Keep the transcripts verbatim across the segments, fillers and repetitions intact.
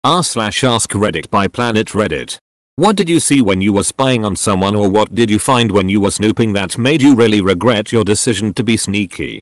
r slash ask Reddit by Planet Reddit. What did you see when you were spying on someone, or what did you find when you were snooping that made you really regret your decision to be sneaky?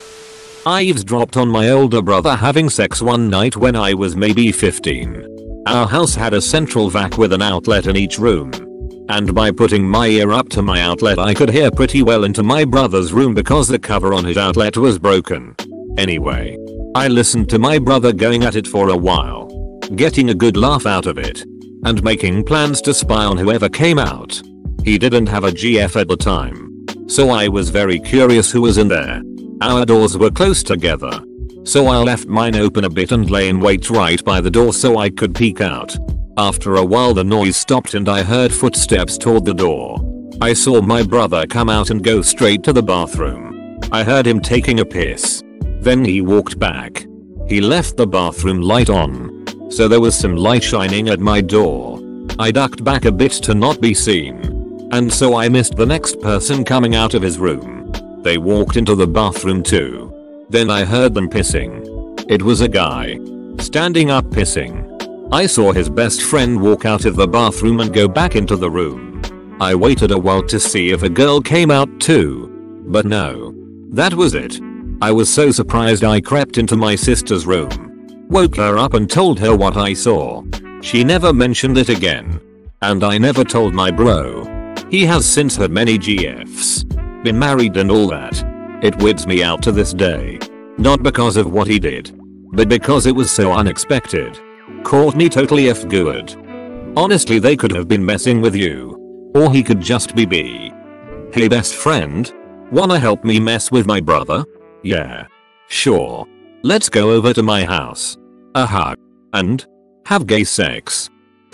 I eavesdropped on my older brother having sex one night when I was maybe fifteen. Our house had a central vac with an outlet in each room. And by putting my ear up to my outlet I could hear pretty well into my brother's room because the cover on his outlet was broken. Anyway, I listened to my brother going at it for a while, getting a good laugh out of it, and making plans to spy on whoever came out. He didn't have a G F at the time, so I was very curious who was in there. Our doors were close together, so I left mine open a bit and lay in wait right by the door so I could peek out. After a while the noise stopped and I heard footsteps toward the door. I saw my brother come out and go straight to the bathroom. I heard him taking a piss. Then he walked back. He left the bathroom light on, so there was some light shining at my door. I ducked back a bit to not be seen, and so I missed the next person coming out of his room. They walked into the bathroom too. Then I heard them pissing. It was a guy, standing up pissing. I saw his best friend walk out of the bathroom and go back into the room. I waited a while to see if a girl came out too, but no. That was it. I was so surprised I crept into my sister's room, woke her up and told her what I saw. She never mentioned it again. And I never told my bro. He has since had many G Fs, been married and all that. It weirds me out to this day. Not because of what he did, but because it was so unexpected. Courtney totally f good. Honestly, they could have been messing with you. Or he could just be B. Hey best friend? Wanna help me mess with my brother? Yeah. Sure. Let's go over to my house. A hug. And have gay sex.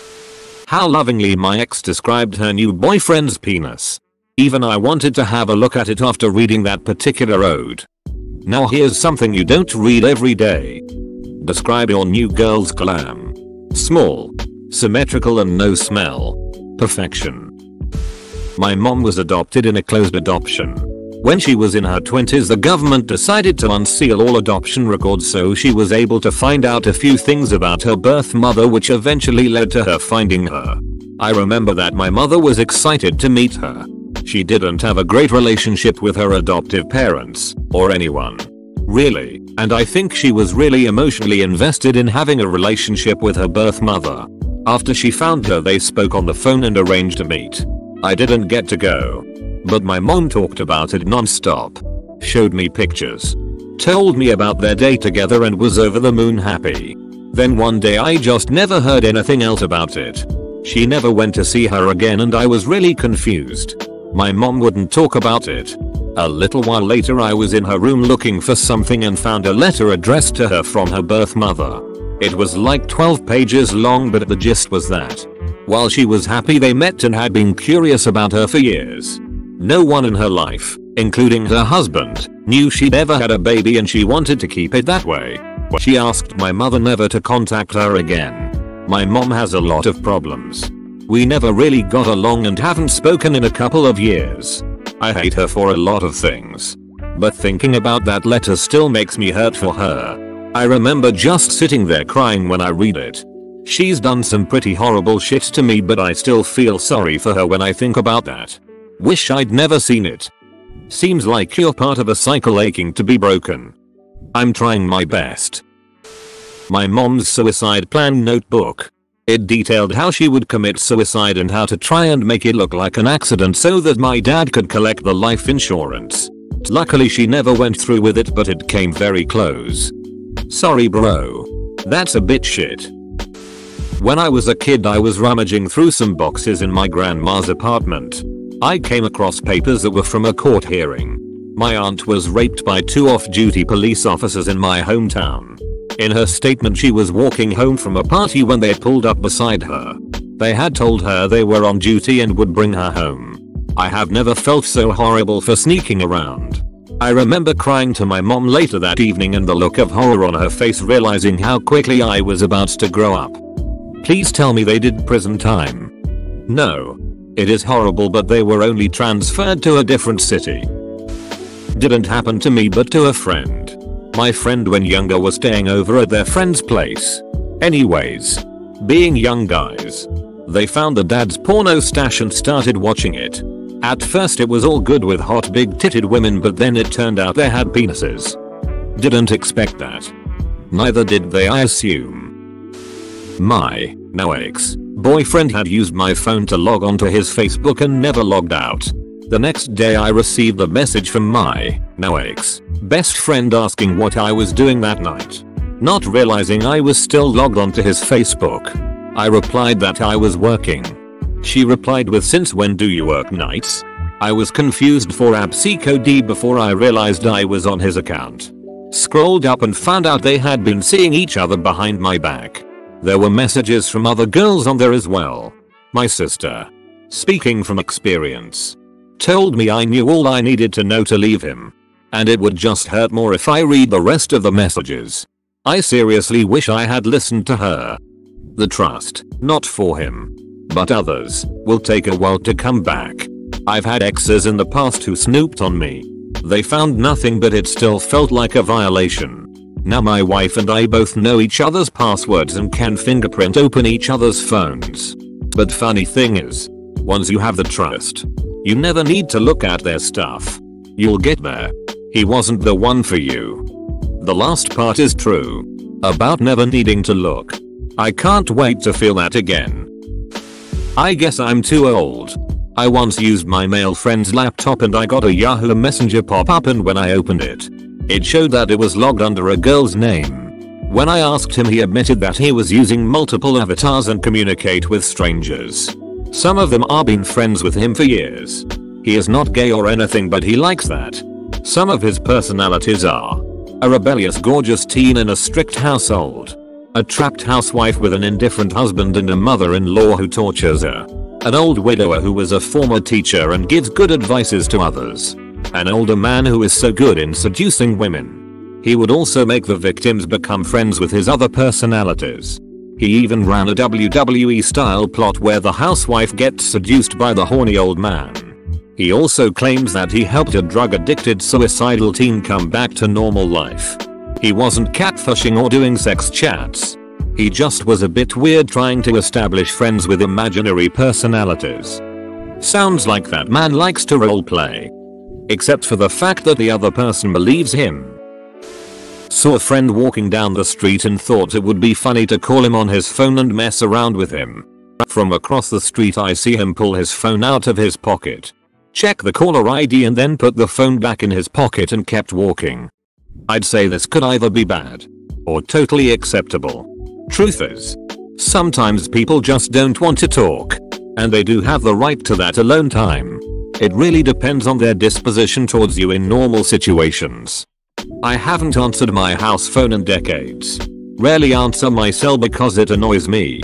How lovingly my ex described her new boyfriend's penis. Even I wanted to have a look at it after reading that particular ode. Now here's something you don't read every day. Describe your new girl's glam. Small, symmetrical and no smell. Perfection. My mom was adopted in a closed adoption. When she was in her twenties, the government decided to unseal all adoption records so she was able to find out a few things about her birth mother, which eventually led to her finding her. I remember that my mother was excited to meet her. She didn't have a great relationship with her adoptive parents, or anyone. Really, and I think she was really emotionally invested in having a relationship with her birth mother. After she found her, they spoke on the phone and arranged a meet. I didn't get to go, but my mom talked about it non-stop. Showed me pictures. Told me about their day together and was over the moon happy. Then one day I just never heard anything else about it. She never went to see her again and I was really confused. My mom wouldn't talk about it. A little while later I was in her room looking for something and found a letter addressed to her from her birth mother. It was like twelve pages long, but the gist was that while she was happy they met and had been curious about her for years, no one in her life, including her husband, knew she'd ever had a baby and she wanted to keep it that way. She asked my mother never to contact her again. My mom has a lot of problems. We never really got along and haven't spoken in a couple of years. I hate her for a lot of things, but thinking about that letter still makes me hurt for her. I remember just sitting there crying when I read it. She's done some pretty horrible shit to me, but I still feel sorry for her when I think about that. Wish I'd never seen it. Seems like you're part of a cycle aching to be broken. I'm trying my best. My mom's suicide plan notebook. It detailed how she would commit suicide and how to try and make it look like an accident so that my dad could collect the life insurance. Luckily she never went through with it, but it came very close. Sorry bro. That's a bit shit. When I was a kid I was rummaging through some boxes in my grandma's apartment. I came across papers that were from a court hearing. My aunt was raped by two off-duty police officers in my hometown. In her statement she was walking home from a party when they pulled up beside her. They had told her they were on duty and would bring her home. I have never felt so horrible for sneaking around. I remember crying to my mom later that evening and the look of horror on her face, realizing how quickly I was about to grow up. Please tell me they did prison time. No. It is horrible, but they were only transferred to a different city. Didn't happen to me but to a friend. My friend when younger was staying over at their friend's place. Anyways, Being young guys. They found the dad's porno stash and started watching it. At first it was all good with hot big titted women, but then it turned out they had penises. Didn't expect that. Neither did they, I assume. My now ex-boyfriend had used my phone to log onto his Facebook and never logged out. The next day I received a message from my now ex-best friend asking what I was doing that night. Not realizing I was still logged onto his Facebook, I replied that I was working. She replied with, "Since when do you work nights?" I was confused for abcd before I realized I was on his account. Scrolled up and found out they had been seeing each other behind my back. There were messages from other girls on there as well. My sister, speaking from experience, told me I knew all I needed to know to leave him. And it would just hurt more if I read the rest of the messages. I seriously wish I had listened to her. The trust, not for him, but others, will take a while to come back. I've had exes in the past who snooped on me. They found nothing, but it still felt like a violation. Now my wife and I both know each other's passwords and can fingerprint open each other's phones. But funny thing is, once you have the trust, you never need to look at their stuff. You'll get there. He wasn't the one for you. The last part is true. About never needing to look. I can't wait to feel that again. I guess I'm too old. I once used my male friend's laptop and I got a Yahoo Messenger pop-up, and when I opened it, it showed that it was logged under a girl's name. When I asked him, he admitted that he was using multiple avatars and communicate with strangers. Some of them are been friends with him for years. He is not gay or anything, but he likes that. Some of his personalities are a rebellious gorgeous teen in a strict household, a trapped housewife with an indifferent husband and a mother-in-law who tortures her, an old widower who was a former teacher and gives good advices to others, an older man who is so good in seducing women. He would also make the victims become friends with his other personalities. He even ran a W W E style plot where the housewife gets seduced by the horny old man. He also claims that he helped a drug-addicted suicidal teen come back to normal life. He wasn't catfishing or doing sex chats. He just was a bit weird trying to establish friends with imaginary personalities. Sounds like that man likes to roleplay. Except for the fact that the other person believes him. Saw a friend walking down the street and thought it would be funny to call him on his phone and mess around with him. From across the street I see him pull his phone out of his pocket, check the caller I D and then put the phone back in his pocket and kept walking. I'd say this could either be bad or totally acceptable. Truth is, sometimes people just don't want to talk, and they do have the right to that alone time. It really depends on their disposition towards you in normal situations. I haven't answered my house phone in decades. Rarely answer my cell because it annoys me.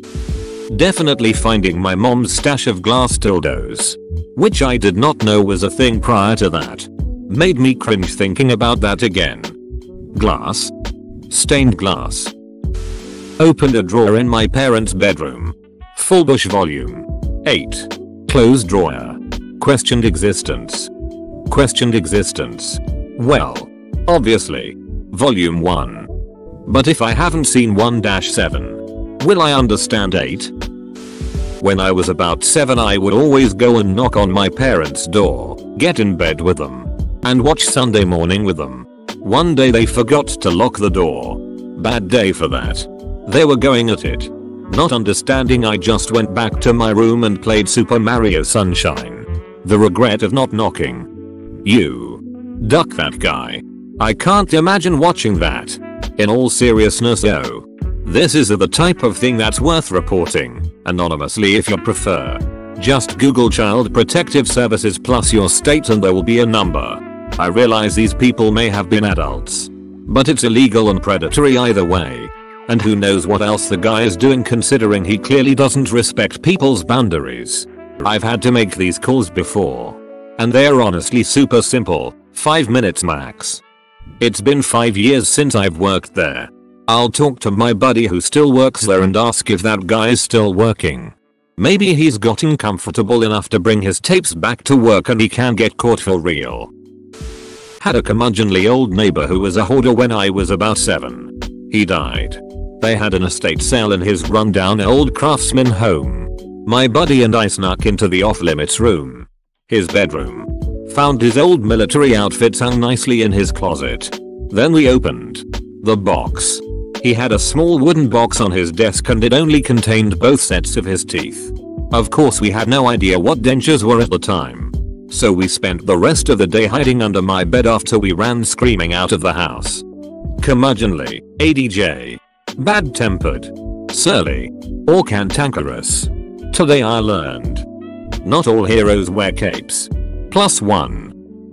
Definitely finding my mom's stash of glass dildos, which I did not know was a thing prior to that, made me cringe thinking about that again. Glass. Stained glass. Opened a drawer in my parents' bedroom. Full Bush volume. eight. Closed drawer. Questioned existence. Questioned existence. Well, obviously, volume one. But if I haven't seen one dash seven, will I understand eight? When I was about seven I would always go and knock on my parents' door, get in bed with them, and watch Sunday Morning with them. One day they forgot to lock the door. Bad day for that. They were going at it. Not understanding, I just went back to my room and played Super Mario Sunshine. The regret of not knocking. You. Duck that guy. I can't imagine watching that. In all seriousness though, this is the type of thing that's worth reporting, anonymously if you prefer. Just Google Child Protective Services plus your state and there will be a number. I realize these people may have been adults, but it's illegal and predatory either way. And who knows what else the guy is doing, considering he clearly doesn't respect people's boundaries. I've had to make these calls before, and they're honestly super simple, five minutes max. It's been five years since I've worked there. I'll talk to my buddy who still works there and ask if that guy is still working. Maybe he's gotten comfortable enough to bring his tapes back to work and he can get caught for real. Had a curmudgeonly old neighbor who was a hoarder when I was about seven. He died. They had an estate sale in his rundown old craftsman home. My buddy and I snuck into the off-limits room. His bedroom. Found his old military outfits hung nicely in his closet. Then we opened the box. He had a small wooden box on his desk and it only contained both sets of his teeth. Of course we had no idea what dentures were at the time. So we spent the rest of the day hiding under my bed after we ran screaming out of the house. Curmudgeonly, A D J. Bad-tempered. Surly. Or cantankerous. Today I learned. Not all heroes wear capes. Plus one.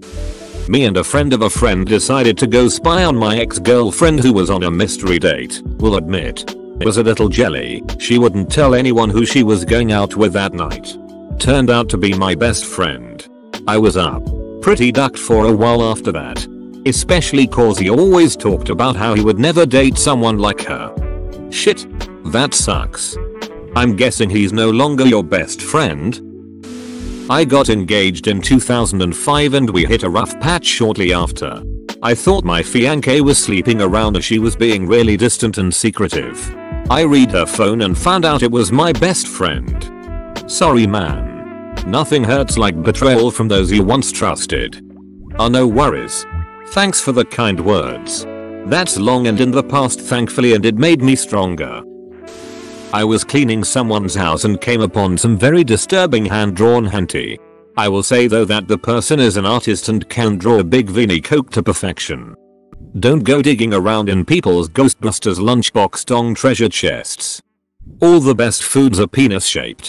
Me and a friend of a friend decided to go spy on my ex-girlfriend who was on a mystery date. We'll admit, it was a little jelly. She wouldn't tell anyone who she was going out with that night. Turned out to be my best friend. I was up pretty ducked for a while after that. Especially cause he always talked about how he would never date someone like her. Shit. That sucks. I'm guessing he's no longer your best friend? I got engaged in two thousand five and we hit a rough patch shortly after. I thought my fiancée was sleeping around as she was being really distant and secretive. I read her phone and found out it was my best friend. Sorry man. Nothing hurts like betrayal from those you once trusted. Oh, no worries. Thanks for the kind words. That's long and in the past thankfully and it made me stronger. I was cleaning someone's house and came upon some very disturbing hand-drawn hentai. I will say though that the person is an artist and can draw a big veiny coke to perfection. Don't go digging around in people's Ghostbusters lunchbox dong treasure chests. All the best foods are penis shaped.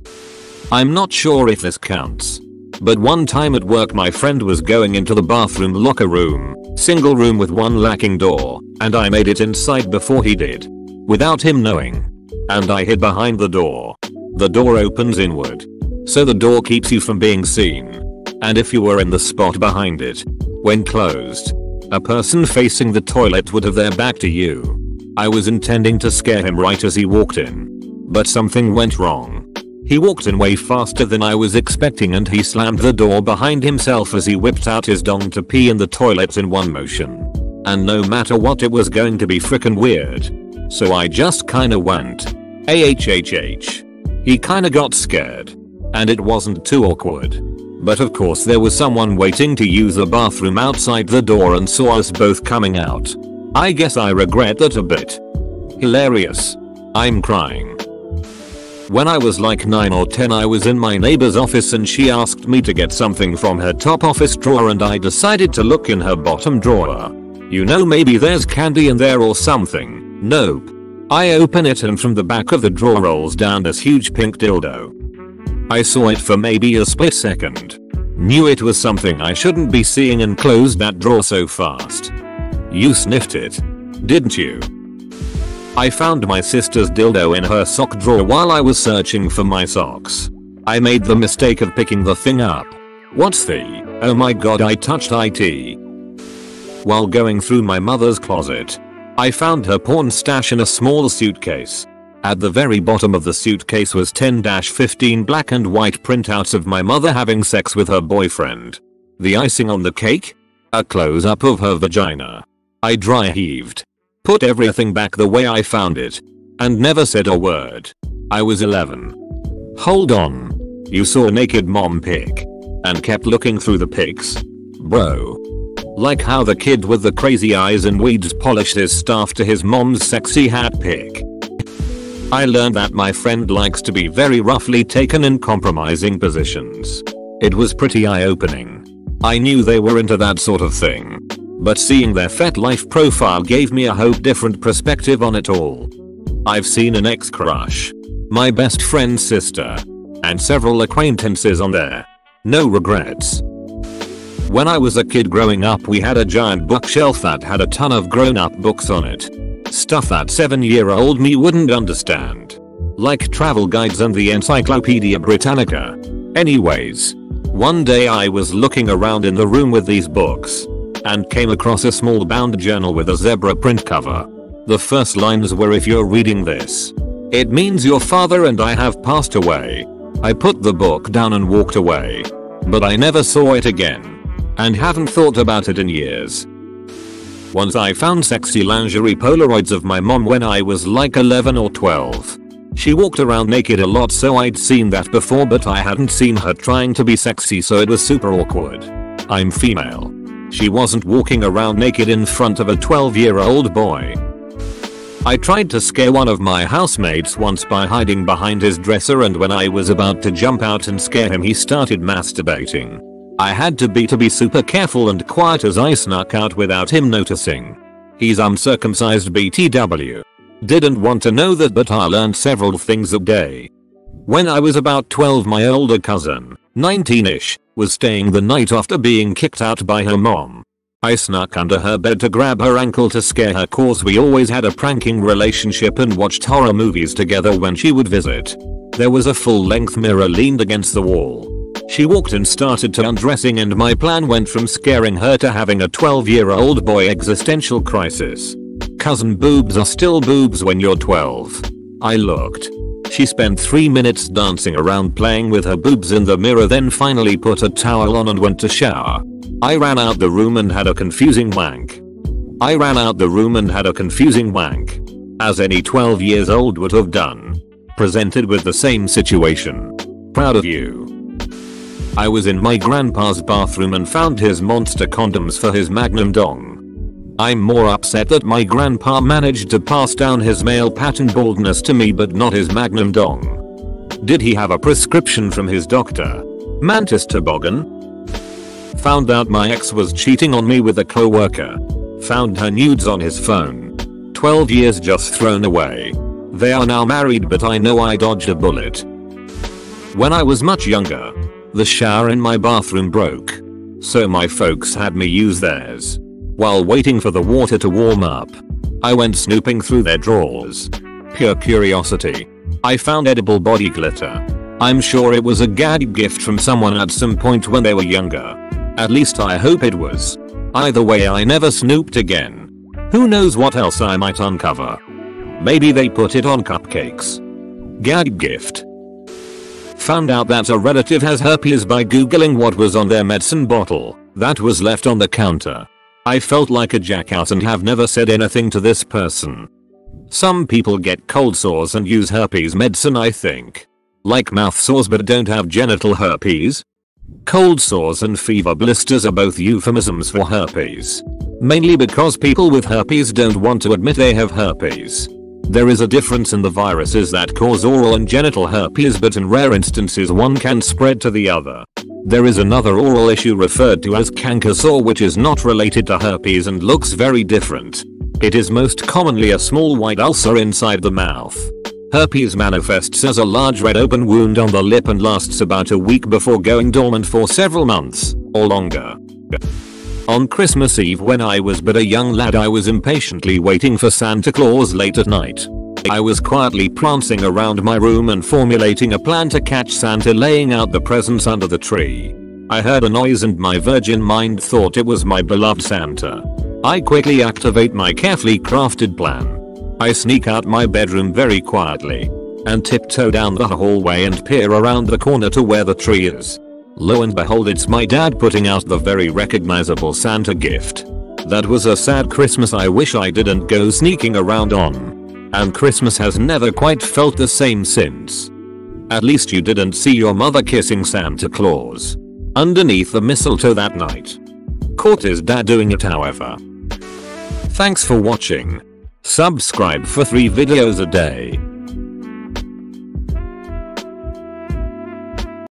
I'm not sure if this counts. But one time at work my friend was going into the bathroom locker room, single room with one lacking door, and I made it inside before he did. Without him knowing. And I hid behind the door. The door opens inward. So the door keeps you from being seen. And if you were in the spot behind it, when closed, a person facing the toilet would have their back to you. I was intending to scare him right as he walked in. But something went wrong. He walked in way faster than I was expecting and he slammed the door behind himself as he whipped out his dong to pee in the toilet in one motion. And no matter what it was going to be frickin' weird. So I just kinda went. Ahhh. He kinda got scared. And it wasn't too awkward. But of course there was someone waiting to use the bathroom outside the door and saw us both coming out. I guess I regret that a bit. Hilarious. I'm crying. When I was like nine or ten I was in my neighbor's office and she asked me to get something from her top office drawer and I decided to look in her bottom drawer. You know, maybe there's candy in there or something. Nope. I open it and from the back of the drawer rolls down this huge pink dildo. I saw it for maybe a split second. Knew it was something I shouldn't be seeing and closed that drawer so fast. You sniffed it, didn't you? I found my sister's dildo in her sock drawer while I was searching for my socks. I made the mistake of picking the thing up. What's the, oh my god, I touched it. While going through my mother's closet, I found her porn stash in a small suitcase. At the very bottom of the suitcase was ten to fifteen black and white printouts of my mother having sex with her boyfriend. The icing on the cake? A close-up of her vagina. I dry heaved. Put everything back the way I found it. And never said a word. I was eleven. Hold on. You saw a naked mom pic. And kept looking through the pics? Bro. Like how the kid with the crazy eyes and weeds polished his staff to his mom's sexy hat pic. I learned that my friend likes to be very roughly taken in compromising positions. It was pretty eye-opening. I knew they were into that sort of thing. But seeing their FetLife profile gave me a whole different perspective on it all. I've seen an ex-crush, my best friend's sister, and several acquaintances on there. No regrets. When I was a kid growing up we had a giant bookshelf that had a ton of grown-up books on it. Stuff that seven year old me wouldn't understand. Like travel guides and the Encyclopedia Britannica. Anyways, one day I was looking around in the room with these books. And came across a small bound journal with a zebra print cover. The first lines were, "If you're reading this, it means your father and I have passed away." I put the book down and walked away. But I never saw it again. And haven't thought about it in years. Once I found sexy lingerie Polaroids of my mom when I was like eleven or twelve. She walked around naked a lot, so I'd seen that before, but I hadn't seen her trying to be sexy, so it was super awkward. I'm female. She wasn't walking around naked in front of a twelve year old boy. I tried to scare one of my housemates once by hiding behind his dresser, and when I was about to jump out and scare him, he started masturbating. I had to be to be super careful and quiet as I snuck out without him noticing. He's uncircumcised B T W. Didn't want to know that, but I learned several things that day. When I was about twelve, my older cousin, nineteen-ish, was staying the night after being kicked out by her mom. I snuck under her bed to grab her ankle to scare her, cause we always had a pranking relationship and watched horror movies together when she would visit. There was a full-length mirror leaned against the wall. She walked and started to undressing, and my plan went from scaring her to having a twelve year old boy existential crisis. Cousin, boobs are still boobs when you're twelve. I looked. She spent three minutes dancing around playing with her boobs in the mirror, then finally put a towel on and went to shower. I ran out the room and had a confusing wank. I ran out the room and had a confusing wank. As any twelve years old would have done. Presented with the same situation. Proud of you. I was in my grandpa's bathroom and found his monster condoms for his magnum dong. I'm more upset that my grandpa managed to pass down his male pattern baldness to me but not his magnum dong. Did he have a prescription from his doctor? Mantis toboggan? Found out my ex was cheating on me with a coworker. Found her nudes on his phone. twelve years just thrown away. They are now married, but I know I dodged a bullet. When I was much younger, the shower in my bathroom broke. So my folks had me use theirs. While waiting for the water to warm up, I went snooping through their drawers. Pure curiosity. I found edible body glitter. I'm sure it was a gag gift from someone at some point when they were younger. At least I hope it was. Either way, I never snooped again. Who knows what else I might uncover. Maybe they put it on cupcakes. Gag gift. Found out that a relative has herpes by googling what was on their medicine bottle that was left on the counter. I felt like a jackass and have never said anything to this person. Some people get cold sores and use herpes medicine, I think. Like mouth sores but don't have genital herpes. Cold sores and fever blisters are both euphemisms for herpes. Mainly because people with herpes don't want to admit they have herpes. There is a difference in the viruses that cause oral and genital herpes, but in rare instances one can spread to the other. There is another oral issue referred to as canker sore, which is not related to herpes and looks very different. It is most commonly a small white ulcer inside the mouth. Herpes manifests as a large red open wound on the lip and lasts about a week before going dormant for several months or longer. On Christmas Eve, when I was but a young lad, I was impatiently waiting for Santa Claus late at night. I was quietly prancing around my room and formulating a plan to catch Santa laying out the presents under the tree. I heard a noise and my virgin mind thought it was my beloved Santa. I quickly activate my carefully crafted plan. I sneak out my bedroom very quietly and tiptoe down the hallway and peer around the corner to where the tree is. Lo and behold, it's my dad putting out the very recognizable Santa gift. That was a sad Christmas I wish I didn't go sneaking around on. And Christmas has never quite felt the same since. At least you didn't see your mother kissing Santa Claus underneath the mistletoe that night. Caught his dad doing it, however. Thanks for watching. Subscribe for three videos a day.